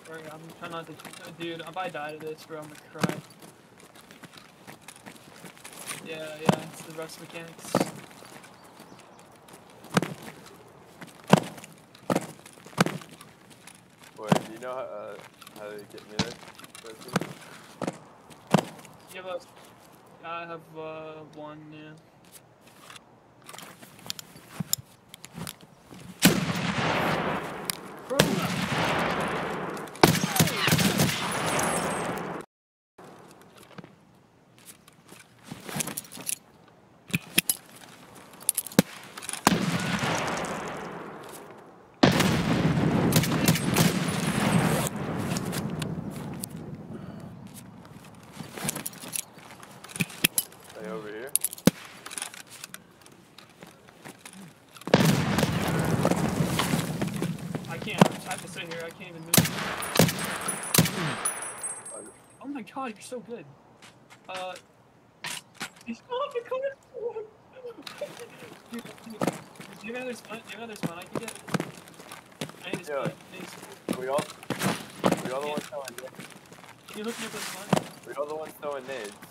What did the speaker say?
Sorry, I'm trying not to. Dude, if I die to this, bro, I'm gonna cry. Yeah, it's the rust mechanics. Wait, do you know how to get near it? You have I have one, yeah. Bro! Stay over here. I can't. I have to sit here. I can't even move. Oh my god, you're so good. You still have the color. Do you have another spot? Do you have another spot I can get? I need a spot. We all the ones throwing nades. Can you hook me up with a spot? We all the ones throwing nades.